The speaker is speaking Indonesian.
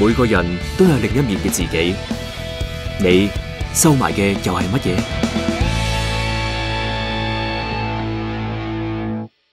每個人都有另一面嘅自己，你收埋嘅又係乜嘢？